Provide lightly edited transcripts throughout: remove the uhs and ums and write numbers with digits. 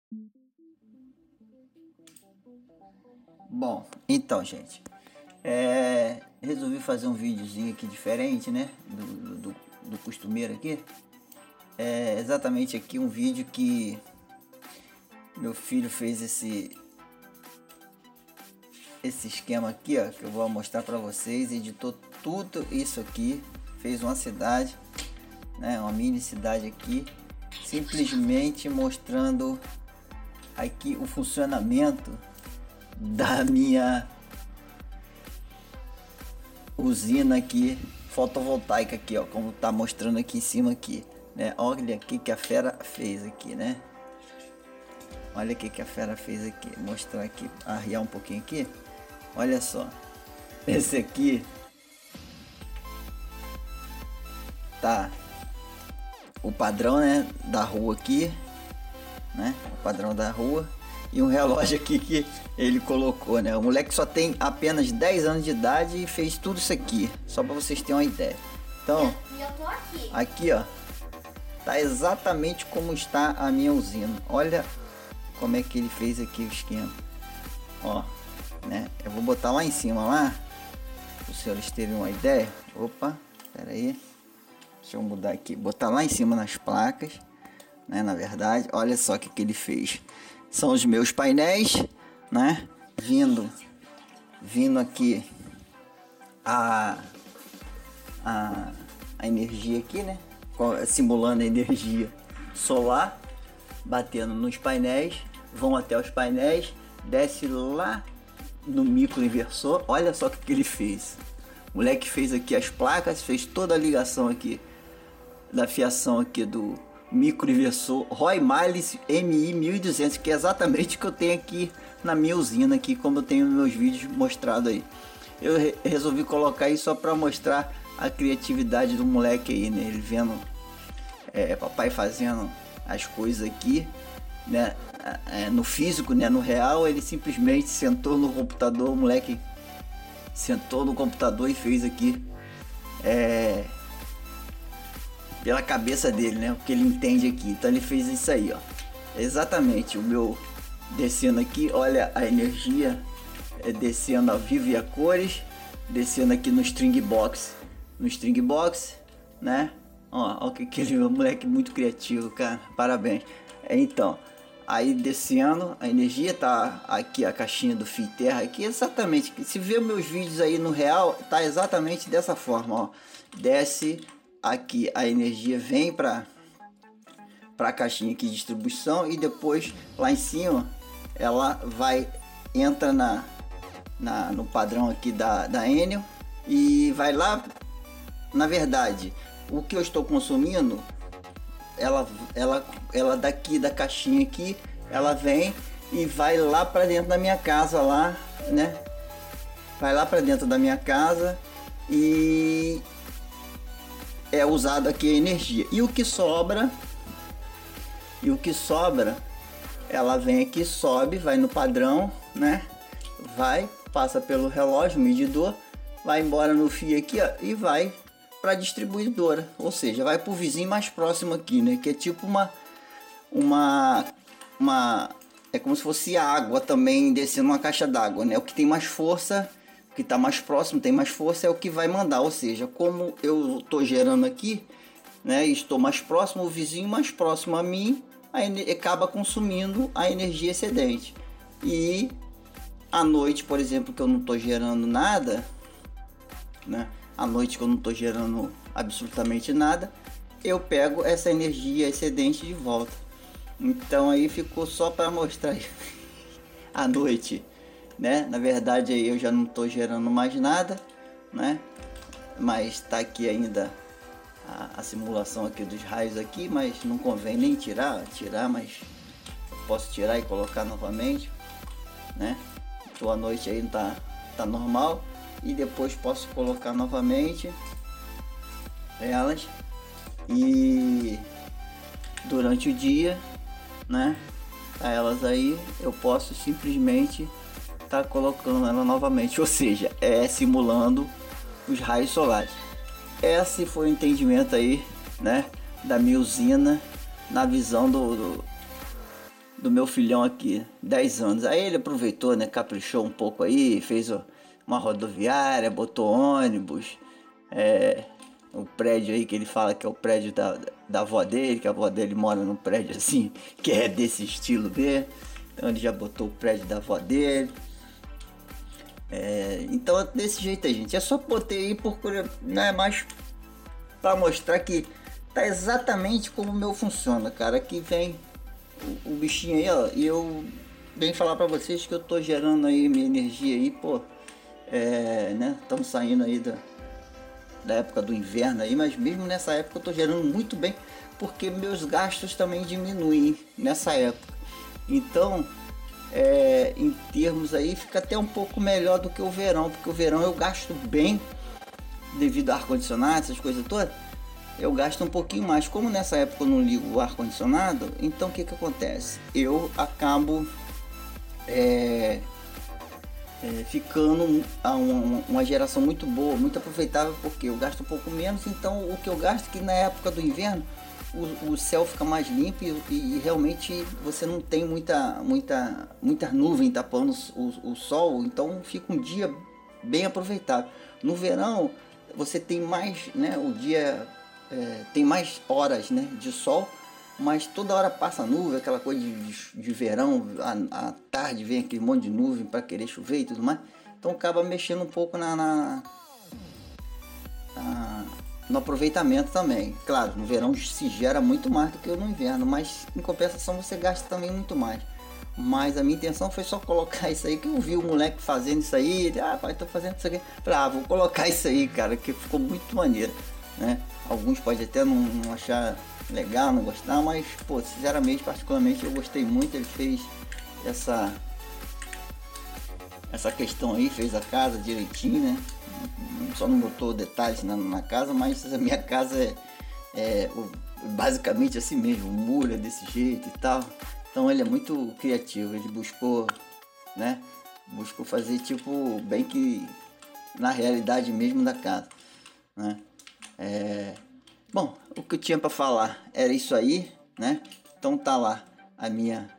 Bom, então, gente, resolvi fazer um videozinho aqui diferente, né, do costumeiro aqui. É exatamente aqui um vídeo que meu filho fez esse esquema aqui, ó, que eu vou mostrar para vocês. Editou tudo isso aqui, fez uma cidade, né, uma mini cidade aqui, simplesmente mostrando aqui o funcionamento da minha usina aqui fotovoltaica aqui, ó, como tá mostrando aqui em cima aqui, né? Olha aqui que a fera fez aqui, né? Olha aqui que a fera fez aqui. Mostrar aqui, arriar um pouquinho aqui. Olha só, esse aqui tá o padrão, né, da rua aqui, né? O padrão da rua. E um relógio aqui que ele colocou, né? O moleque só tem apenas 10 anos de idade e fez tudo isso aqui, só para vocês terem uma ideia. Então, eu tô aqui. Aqui, ó, tá exatamente como está a minha usina. Olha como é que ele fez aqui o esquema. Ó, né? Eu vou botar lá em cima lá, para os senhores terem uma ideia. Opa, pera aí. Deixa eu mudar aqui, botar lá em cima nas placas, né? Na verdade, olha só o que ele fez. São os meus painéis, né? Vindo aqui a energia aqui, né? Simulando a energia solar, batendo nos painéis, vão até os painéis, desce lá no microinversor. Olha só o que ele fez. O moleque fez aqui as placas, fez toda a ligação aqui da fiação aqui do microinversor Roy Miles MI 1200, que é exatamente o que eu tenho aqui na minha usina aqui, como eu tenho nos meus vídeos mostrado aí. Eu resolvi colocar isso só para mostrar a criatividade do moleque aí, né? Ele vendo papai fazendo as coisas aqui, né? No físico, né? No real, ele simplesmente sentou no computador, o moleque sentou no computador e fez aqui pela cabeça dele, né? O que ele entende aqui. Então ele fez isso aí, ó. Exatamente o meu descendo aqui, olha a energia descendo ao vivo e a cores, descendo aqui no string box, né? Ó, que ele é um moleque muito criativo, cara. Parabéns. Então, aí descendo a energia, tá aqui a caixinha do fio terra aqui, exatamente. Se ver meus vídeos aí no real, tá exatamente dessa forma, ó. Desce aqui a energia, vem para a caixinha aqui de distribuição, e depois lá em cima ela entra no padrão aqui da Enel e vai lá. Na verdade, o que eu estou consumindo, ela daqui da caixinha aqui, ela vem e vai lá para dentro da minha casa lá, né? Vai lá para dentro da minha casa e é usado aqui a energia. E o que sobra, ela vem aqui, sobe, vai no padrão, né? Passa pelo relógio, medidor, vai embora no fio aqui, ó, e vai para a distribuidora, ou seja, vai para o vizinho mais próximo aqui, né? Que é tipo é como se fosse água também descendo uma caixa d'água, né? O que tem mais força, o que está mais próximo, tem mais força, é o que vai mandar. Ou seja, como eu estou gerando aqui, né? Estou mais próximo, o vizinho mais próximo a mim, acaba consumindo a energia excedente. E à noite, por exemplo, que eu não estou gerando nada, né? À noite que eu não estou gerando absolutamente nada, eu pego essa energia excedente de volta. Então aí ficou só para mostrar à noite, né? Na verdade aí eu já não estou gerando mais nada, né? Mas está aqui ainda a simulação aqui dos raios aqui, mas não convém nem tirar, mas eu posso tirar e colocar novamente, né? Então à noite aí tá normal, e depois posso colocar novamente elas, e durante o dia, né, elas aí eu posso simplesmente tá colocando ela novamente, ou seja, simulando os raios solares. Esse foi o entendimento aí, né, da minha usina na visão do meu filhão aqui, 10 anos. Aí ele aproveitou, né, caprichou um pouco aí, fez uma rodoviária, botou ônibus, o prédio aí que ele fala que é o prédio da avó dele, que a avó dele mora num prédio assim, que é desse estilo mesmo. Então ele já botou o prédio da avó dele. Então é desse jeito aí, gente. É só botei aí por né, mais para mostrar que tá exatamente como o meu funciona, cara. Aqui vem o bichinho aí, ó, e eu venho falar para vocês que eu tô gerando aí minha energia aí, pô. Né? Estamos saindo aí da época do inverno aí, mas mesmo nessa época eu tô gerando muito bem, porque meus gastos também diminuem nessa época. Então, em termos aí, fica até um pouco melhor do que o verão, porque o verão eu gasto bem devido ao ar-condicionado, essas coisas todas. Eu gasto um pouquinho mais. Como nessa época eu não ligo o ar-condicionado, então o que acontece? Eu acabo ficando uma geração muito boa, muito aproveitável, porque eu gasto um pouco menos. Então o que eu gasto, que na época do inverno o céu fica mais limpo e realmente você não tem muita nuvem tapando o sol, então fica um dia bem aproveitável. No verão você tem mais, né, o dia tem mais horas, né, de sol, mas toda hora passa nuvem, aquela coisa de verão, à tarde vem aquele monte de nuvem para querer chover e tudo mais, então acaba mexendo um pouco no aproveitamento também. Claro, no verão se gera muito mais do que no inverno, mas em compensação você gasta também muito mais. Mas a minha intenção foi só colocar isso aí, que eu vi o moleque fazendo isso aí, ele, pai, tô fazendo isso aqui. Falei, vou colocar isso aí, cara, que ficou muito maneiro, né? Alguns podem até não achar legal, não gostar, mas, pô, sinceramente, particularmente, eu gostei muito. Ele fez essa questão aí, fez a casa direitinho, né? Só não botou detalhes na casa, mas a minha casa basicamente assim mesmo, o muro é desse jeito e tal. Então ele é muito criativo, ele buscou, né? Buscou fazer tipo bem que na realidade mesmo da casa, né? Bom, o que eu tinha para falar era isso aí, né? Então tá lá a minha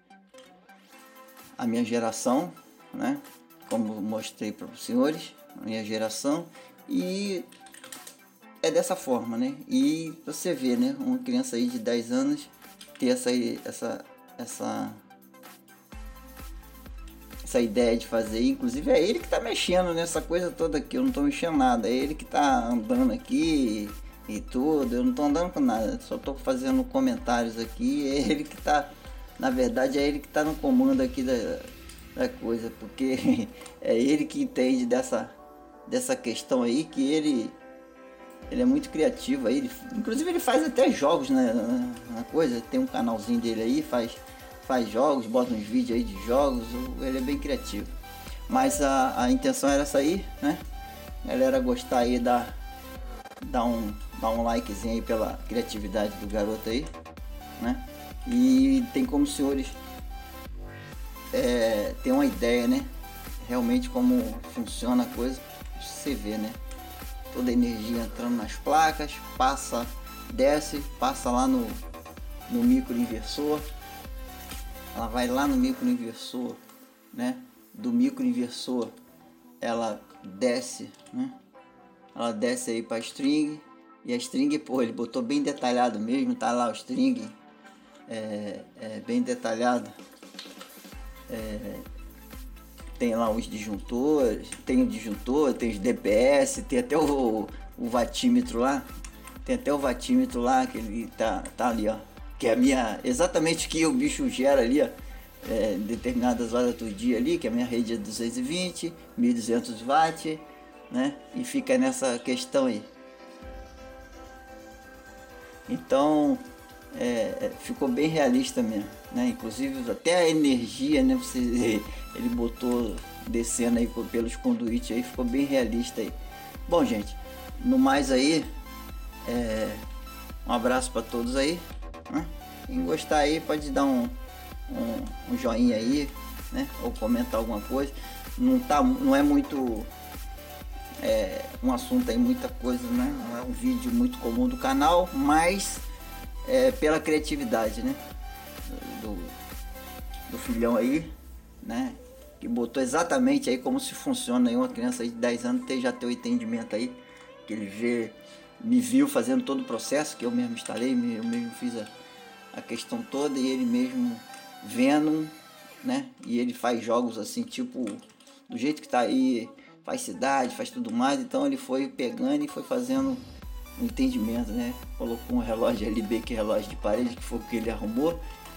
geração, né? Como mostrei para os senhores, a minha geração, e é dessa forma, né? E você vê, né? Uma criança aí de 10 anos ter essa ideia de fazer. Inclusive é ele que tá mexendo nessa coisa toda aqui. Eu não tô mexendo nada. É ele que tá andando aqui e tudo. Eu não tô andando com nada. Só tô fazendo comentários aqui. É ele que tá, na verdade, é ele que tá no comando aqui da coisa, porque é ele que entende dessa questão aí, que ele é muito criativo aí. Inclusive ele faz até jogos, né, na coisa. Tem um canalzinho dele aí, faz jogos, bota uns vídeos aí de jogos. Ele é bem criativo. Mas a intenção era essa aí, né? Galera, gostar aí, dar um likezinho aí pela criatividade do garoto aí, né? E tem como os senhores ter uma ideia, né? Realmente como funciona a coisa. Você vê, né? Toda a energia entrando nas placas, desce, passa lá no microinversor. Ela vai lá no microinversor, né? Do microinversor ela desce, né? Ela desce aí para a string, e a string, pô, ele botou bem detalhado mesmo, tá lá o string bem detalhado. Tem lá os disjuntores, tem o disjuntor, tem os DPS, tem até o vatímetro lá. Tem até o vatímetro lá, que ele tá ali, ó. Que é a minha, exatamente o que o bicho gera ali, ó. Determinadas horas do dia ali, que a minha rede é 220, 1200 watts, né? E fica nessa questão aí. Então, ficou bem realista mesmo, né? Inclusive até a energia, né? Ele botou descendo aí pelos conduítes aí, ficou bem realista aí. Bom, gente, no mais aí, um abraço para todos aí, né? Quem gostar aí pode dar um joinha aí, né? Ou comentar alguma coisa. Não é muito um assunto aí, muita coisa, né? Não é um vídeo muito comum do canal, mas pela criatividade, né? do filhão aí, né? Que botou exatamente aí como se funciona aí uma criança aí de 10 anos já ter o entendimento aí, que ele me viu fazendo todo o processo, que eu mesmo instalei, eu mesmo fiz a questão toda, e ele mesmo vendo, né? E ele faz jogos assim, tipo, do jeito que tá aí, faz cidade, faz tudo mais, então ele foi pegando e foi fazendo um entendimento, né? Colocou um relógio LB, que é relógio de parede, que foi o que ele arrumou,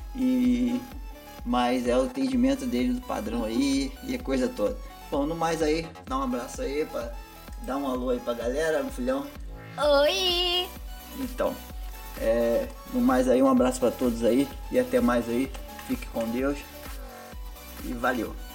mas é o entendimento dele do padrão aí e a coisa toda. Bom, no mais aí, dá um abraço aí, dá um alô aí pra galera, meu filhão. Oi! Então, no mais aí, um abraço pra todos aí e até mais aí. Fique com Deus e valeu.